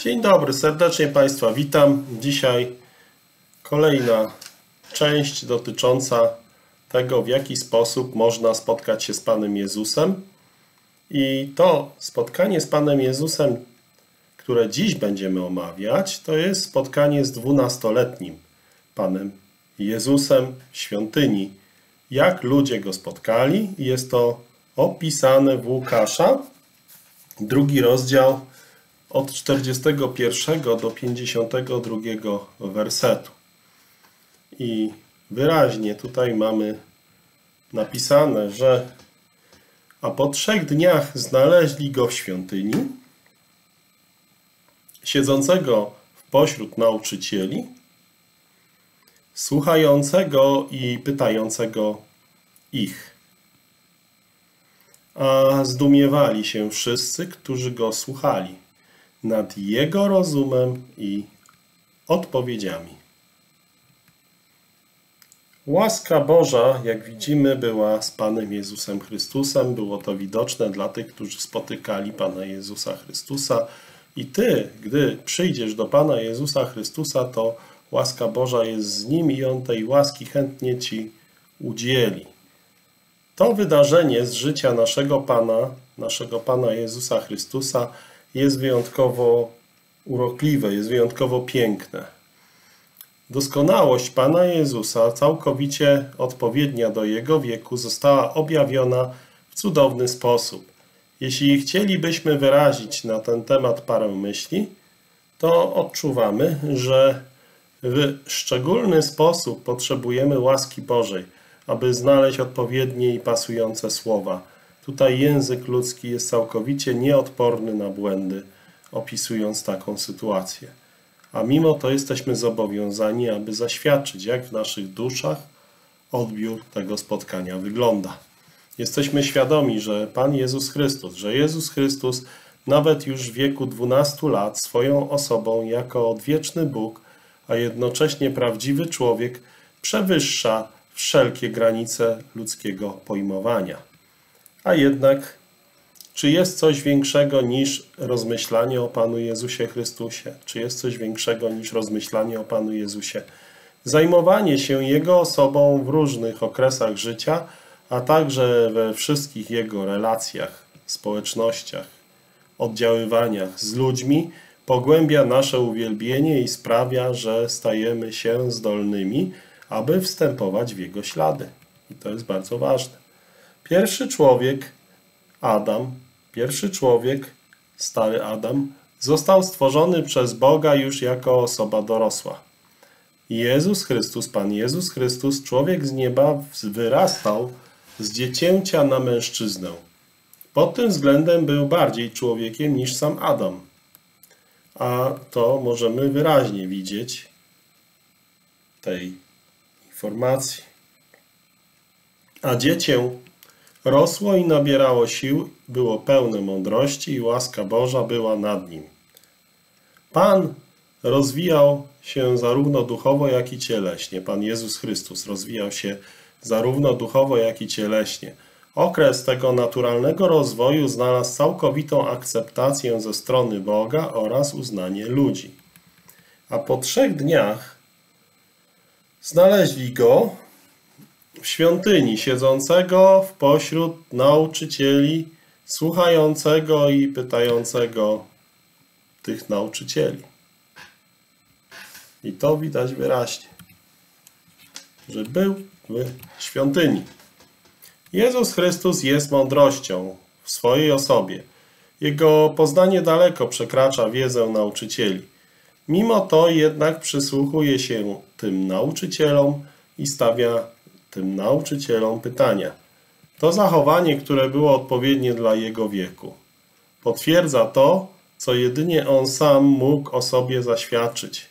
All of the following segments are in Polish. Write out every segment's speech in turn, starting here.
Dzień dobry, serdecznie Państwa witam. Dzisiaj kolejna część dotycząca tego, w jaki sposób można spotkać się z Panem Jezusem. I to spotkanie z Panem Jezusem, które dziś będziemy omawiać, to jest spotkanie z 12-letnim Panem Jezusem w świątyni. Jak ludzie Go spotkali. Jest to opisane w Łukasza, 2 rozdział, od 41 do 52 wersetu. I wyraźnie tutaj mamy napisane, że a po 3 dniach znaleźli Go w świątyni, siedzącego pośród nauczycieli, słuchającego i pytającego ich. A zdumiewali się wszyscy, którzy Go słuchali, nad Jego rozumem i odpowiedziami. Łaska Boża, jak widzimy, była z Panem Jezusem Chrystusem. Było to widoczne dla tych, którzy spotykali Pana Jezusa Chrystusa. I Ty, gdy przyjdziesz do Pana Jezusa Chrystusa, to łaska Boża jest z Nim i On tej łaski chętnie Ci udzieli. To wydarzenie z życia naszego Pana Jezusa Chrystusa jest wyjątkowo urokliwe, jest wyjątkowo piękne. Doskonałość Pana Jezusa, całkowicie odpowiednia do Jego wieku, została objawiona w cudowny sposób. Jeśli chcielibyśmy wyrazić na ten temat parę myśli, to odczuwamy, że w szczególny sposób potrzebujemy łaski Bożej, aby znaleźć odpowiednie i pasujące słowa. Tutaj język ludzki jest całkowicie nieodporny na błędy, opisując taką sytuację. A mimo to jesteśmy zobowiązani, aby zaświadczyć, jak w naszych duszach odbiór tego spotkania wygląda. Jesteśmy świadomi, że Pan Jezus Chrystus, że Jezus Chrystus nawet już w wieku 12 lat swoją osobą jako odwieczny Bóg, a jednocześnie prawdziwy człowiek przewyższa wszelkie granice ludzkiego pojmowania. A jednak, czy jest coś większego niż rozmyślanie o Panu Jezusie Chrystusie? Czy jest coś większego niż rozmyślanie o Panu Jezusie? Zajmowanie się Jego osobą w różnych okresach życia, a także we wszystkich Jego relacjach, społecznościach, oddziaływaniach z ludźmi pogłębia nasze uwielbienie i sprawia, że stajemy się zdolnymi, aby wstępować w Jego ślady. I to jest bardzo ważne. Pierwszy człowiek, stary Adam, został stworzony przez Boga już jako osoba dorosła. Jezus Chrystus, Pan Jezus Chrystus, człowiek z nieba, wyrastał z dziecięcia na mężczyznę. Pod tym względem był bardziej człowiekiem niż sam Adam. A to możemy wyraźnie widzieć w tej informacji. A dziecię rosło i nabierało sił, było pełne mądrości i łaska Boża była nad nim. Pan rozwijał się zarówno duchowo, jak i cieleśnie. Pan Jezus Chrystus rozwijał się zarówno duchowo, jak i cieleśnie. Okres tego naturalnego rozwoju znalazł całkowitą akceptację ze strony Boga oraz uznanie ludzi. A po 3 dniach znaleźli Go w świątyni, siedzącego pośród nauczycieli, słuchającego i pytającego tych nauczycieli. I to widać wyraźnie, że był w świątyni. Jezus Chrystus jest mądrością w swojej osobie. Jego poznanie daleko przekracza wiedzę nauczycieli. Mimo to jednak przysłuchuje się tym nauczycielom i stawia tym nauczycielom pytania. To zachowanie, które było odpowiednie dla jego wieku. Potwierdza to, co jedynie on sam mógł o sobie zaświadczyć.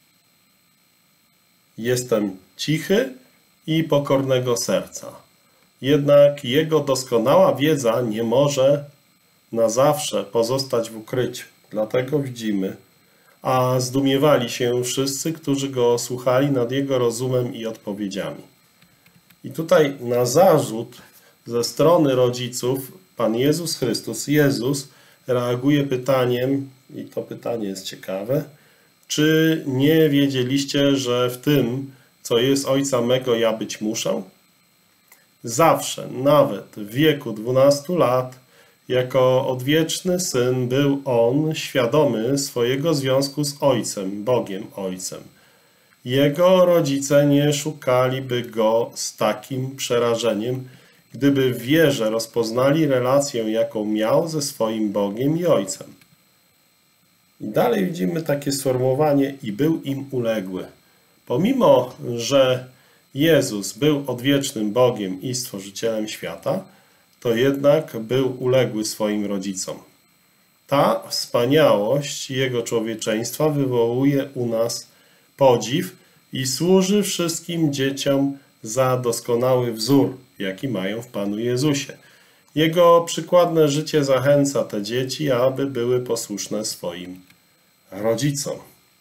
Jestem cichy i pokornego serca. Jednak jego doskonała wiedza nie może na zawsze pozostać w ukryciu. Dlatego widzimy, a zdumiewali się wszyscy, którzy go słuchali nad jego rozumem i odpowiedziami. I tutaj na zarzut ze strony rodziców Pan Jezus Chrystus, Jezus, reaguje pytaniem, i to pytanie jest ciekawe, czy nie wiedzieliście, że w tym, co jest Ojca mego, ja być muszę? Zawsze, nawet w wieku 12 lat, jako odwieczny Syn był On świadomy swojego związku z Ojcem, Bogiem Ojcem. Jego rodzice nie szukaliby Go z takim przerażeniem, gdyby w wierze rozpoznali relację, jaką miał ze swoim Bogiem i Ojcem. I dalej widzimy takie sformułowanie i był im uległy. Pomimo, że Jezus był odwiecznym Bogiem i Stworzycielem świata, to jednak był uległy swoim rodzicom. Ta wspaniałość Jego człowieczeństwa wywołuje u nas podziw i służy wszystkim dzieciom za doskonały wzór, jaki mają w Panu Jezusie. Jego przykładne życie zachęca te dzieci, aby były posłuszne swoim rodzicom.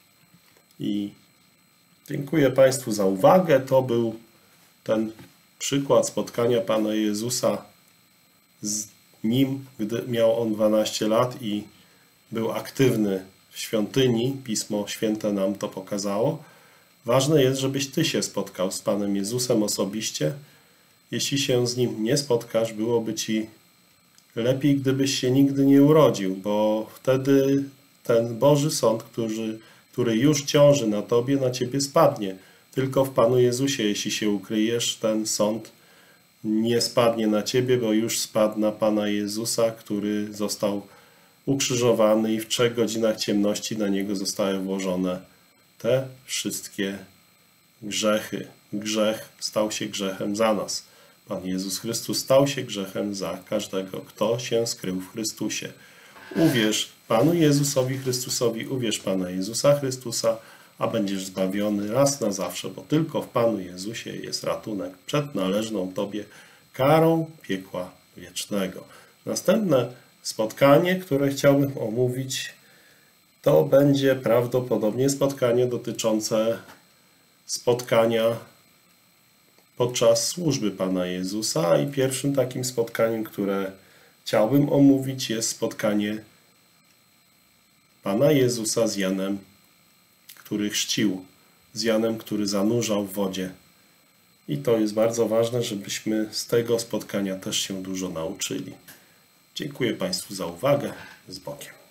I dziękuję Państwu za uwagę. To był ten przykład spotkania Pana Jezusa z Nim, gdy miał On 12 lat i był aktywny w świątyni. Pismo Święte nam to pokazało. Ważne jest, żebyś Ty się spotkał z Panem Jezusem osobiście. Jeśli się z Nim nie spotkasz, byłoby Ci lepiej, gdybyś się nigdy nie urodził, bo wtedy ten Boży Sąd, który już ciąży na Tobie, na Ciebie spadnie. Tylko w Panu Jezusie, jeśli się ukryjesz, ten sąd nie spadnie na Ciebie, bo już spadł na Pana Jezusa, który został ukrzyżowany i w 3 godzinach ciemności na Niego zostały włożone te wszystkie grzechy. Grzech stał się grzechem za nas. Pan Jezus Chrystus stał się grzechem za każdego, kto się skrył w Chrystusie. Uwierz Panu Jezusowi Chrystusowi, uwierz Pana Jezusa Chrystusa, a będziesz zbawiony raz na zawsze, bo tylko w Panu Jezusie jest ratunek przed należną Tobie karą piekła wiecznego. Następne spotkanie, które chciałbym omówić, to będzie prawdopodobnie spotkanie dotyczące spotkania podczas służby Pana Jezusa i pierwszym takim spotkaniem, które chciałbym omówić, jest spotkanie Pana Jezusa z Janem, który chrzcił, z Janem, który zanurzał w wodzie. I to jest bardzo ważne, żebyśmy z tego spotkania też się dużo nauczyli. Dziękuję Państwu za uwagę. Z Bogiem.